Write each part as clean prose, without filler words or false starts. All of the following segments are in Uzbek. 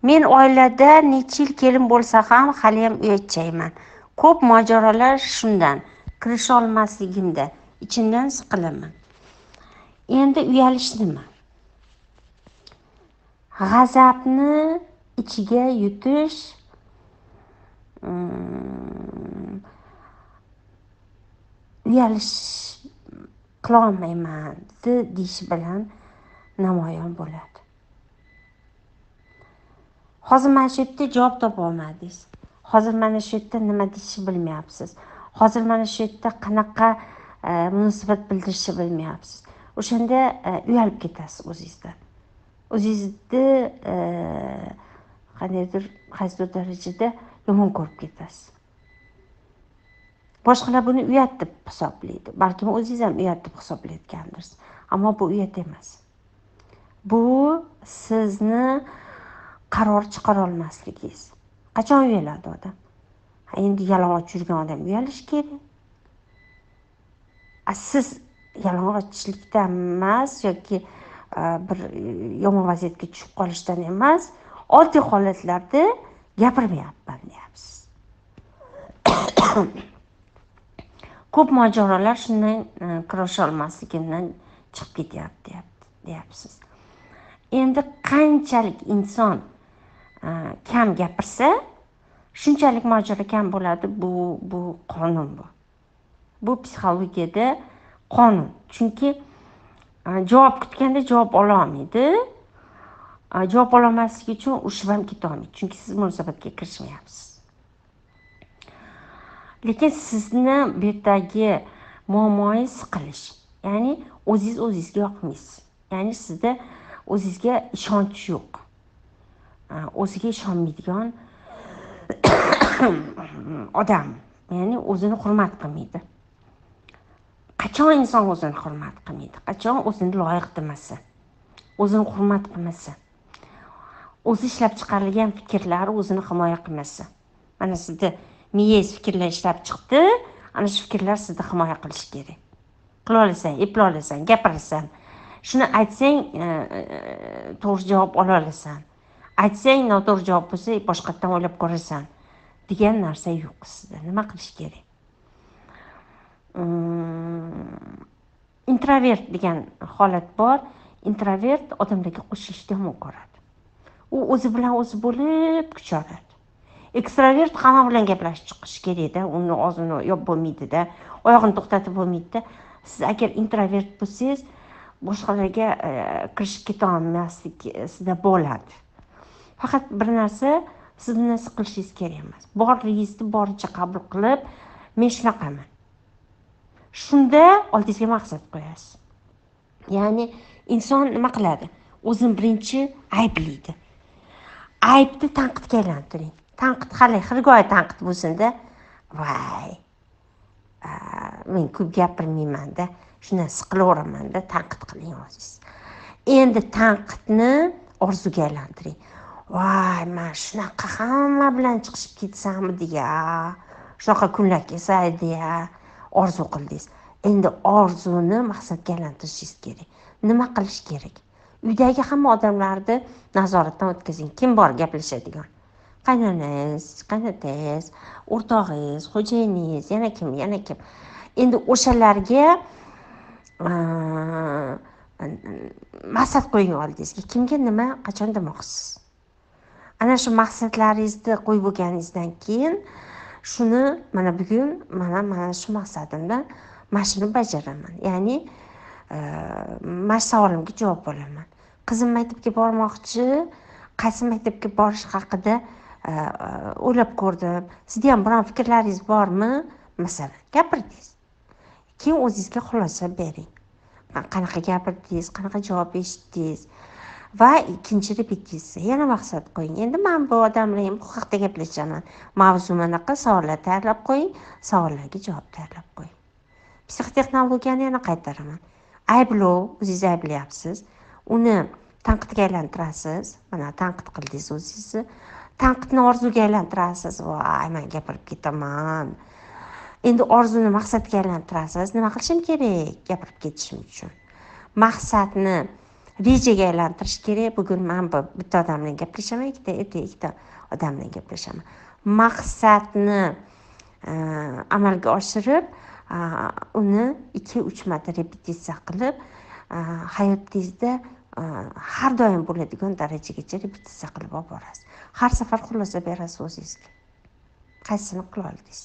Men oilada necha yil kelin bo'lsa ham haliyam uyatchayman. Ko'p mojarolar shundan, kirisha olmasligimda ichimdan siqilaman. Endi uyalish nima? G'azabni ichiga yutish, uyalish qilolmayman deyish bilan namoyon bo'ladi. Hozir mana shu yerda javob topa olmadingiz. Hozir mana shu yerda nima deyishni bilmayapsiz. Hozir mana shu yerda qanaqa munosabat bildirishni bilmayapsiz. O'shanda uyalib ketasiz o'zingizdan. O'zingizni qandaydir qaysidir darajada yomon ko'rib ketasiz. Boshqalar buni uyat deb hisoblaydi. Balkim o'zingiz ham uyat deb hisoblayotgandirsiz. Ammo bu uyat emas. Bu sizni qaror chiqara olmasligingiz. Qachon uyaladi odam? Endi yalang'och yurgan odam uyalishi kerak. Siz yalang'ochlikdan emas yoki bir yomon vaziyatga tushib qolishdan emas, oddiy holatlarda gapirmayapman deyapsiz. Ko'p mojarolar shundan kirosha olmasligimdan chiqib ketyapti deyapsiz. Endi qanchalik inson kam gapirsa, shunchalik mojaro kam bo'ladi. Bu qonun bu. Bu psixologiyada qonun. Chunki javob kutganda javob ola olmaydi. Javob olmasligi uchun urushib ham keta olmaydi. Chunki siz munosabatga kirishmayapsiz. Lekin sizni bu yerdagi muammoingiz siqilish. Ya'ni o'zingiz o'zingizga yoqmaysiz. Ya'ni sizda o'zingizga ishonch yo'q. O'ziga ishonmaydigan odam, ya'ni o'zini hurmat qilmaydi. Qachon inson o'zini hurmat qilmaydi? Qachon o'zini loyiq demasa, o'zini hurmat qilmasa, o'zi ishlab chiqarilgan fikrlari o'zini himoya qilmasa. Mana sizda miyangiz fikrlar ishlab chiqdi, ana shu fikrlar sizni himoya qilish kerak. Qila olasan, epla olasan, gapirasan. Shuni aytsang, to'g'ri javob ola olasan. Aytsang, noto'g'ri javob bo'lsa, boshqatdan o'ylab ko'rasan degan narsa yo'q sizda. Nima qilish kerak? Introvert degan holat bor. Introvert odamlarga qo'shilishni yomon ko'radi. U o'zi bilan o'zi bo'lib kuch oladi. Ekstrovert hamma bilan gaplashib chiqish kerak-da, uni og'zini yopib bo'lmaydi-da, oyog'ini to'xtatib bo'lmaydi-da. Siz agar introvert bo'lsangiz, boshqalarga kirishib keta olmaslik sizda bo'ladi. Faqat bir narsa, siz bundan siqilishingiz kerak emas. Borligingizni boricha qabul qilib, men shunaqaman. Shunda oldingizga maqsad qo'yasiz. Ya'ni inson nima qiladi? O'zini birinchi ayblaydi. Aybni tanqidga aylantiring. Tanqid hali xirgoyi tanqid bo'lsin-da. Voy. Men ko'p gapirmayman-da, shundan siqilaveraman-da, tanqid qiling o'zingiz. Endi tanqidni orzuga aylantiring. Voy, men shunaqa hamma bilan chiqishib ketsam deya, shunaqa kunlar kelsa deya orzu qildingiz. Endi orzuni maqsadga aylantirishingiz kerak. Nima qilish kerak? Uydagi hamma odamlarni nazoratdan o'tkazing. Kim bor gaplashadigan? Qaynonangiz, qaynotangiz, o'rtog'ingiz, xo'jayiningiz, yana kim? Endi o'shalarga maqsad qo'ying oldingizga. Kimga nima, qachon demoqchisiz? Ana shu maqsadlaringizni qo'yib bo'lganingizdan keyin shuni mana bugun mana shu maqsadimdan mana shuni bajaraman. Ya'ni mana savolimga javob olaman. Qizim maktabga bormoqchi, qaysi maktabga borish haqida o'ylab ko'rdim. Sizda ham biron fikrlaringiz bormi? Masalan, gapirdingiz. Keyin o'zingizga xulosa bering. Qanaqa gapirdingiz, qanaqa javob eshitdingiz va ikkinchi repetitsiya. Yana maqsad qo'ying. Endi men bu odam bilan bu haqda gaplashaman. Mavzu manaqa savollar tayyorlab qo'ying, savollarga javob tayyorlab qo'ying. Psixotexnologiyani yana qaytaraman. Ayblov, o'zingiz ayblayapsiz. Uni tanqidga aylantirasiz. Mana tanqid qildingiz o'zingizni. Tanqidni orzuga aylantirasiz. Voy, men gapirib ketaman. Endi orzuni maqsadga aylantirasiz. Nima qilishim kerak gapirib ketishim uchun? Maqsadni rejaga aylantirish kerak. Bugun men bitta odam bilan gaplashaman, ikkita odam bilan gaplashaman. Maqsadni amalga oshirib, uni 2-3 marta repetitsiya qilib, hayotingizda har doim bo'ladigan darajagacha repetitsiya qilib olib borasiz. Har safar xulosa berasiz o'zingizga. Qaysini qila oldingiz?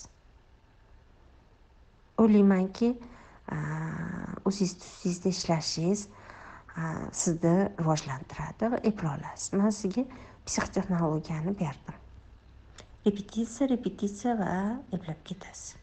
O'ylaymanki, o'zingiz ustingizda ishlashingiz sizni rivojlantiradi va eplay olasiz. Men sizga psixotexnologiyani berdim. Repetitsiya va eplab ketasiz.